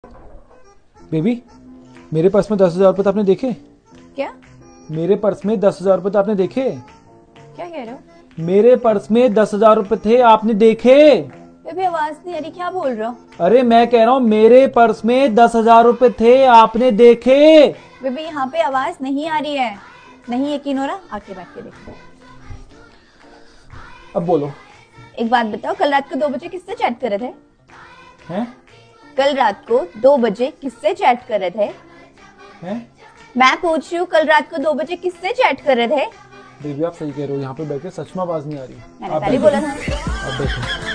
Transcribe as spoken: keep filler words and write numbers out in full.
Baby, मेरे purse में दस हजार रुपए तो आपने देखे? क्या? मेरे पर्स में दस हजार रुपए तो आपने देखे? क्या कह रहे हो? मेरे पर्स में दस हजार रुपए थे, आपने देखे? बेबी आवाज नहीं आ रही, क्या बोल रहे हो? अरे मैं कह रहा हूँ मेरे पर्स में दस हजार रुपए थे, आपने देखे? बेबी यहाँ पे आवाज नहीं आ रही है। नहीं यकीन हो रहा? आके बैठ के देखो। अब बोलो। एक बात बताओ, कल रात को दो बजे किससे चैट कर रहे थे? हैं? कल रात को दो बजे किससे चैट कर रहे थे? हैं? मैं पूछ रही हूँ, कल रात को दो बजे किससे चैट कर रहे थे? बेबी आप सही कह रहे हो, यहाँ पे बैठ के सच में आवाज नहीं आ रही। मैंने पहले बोला था। अब देखो।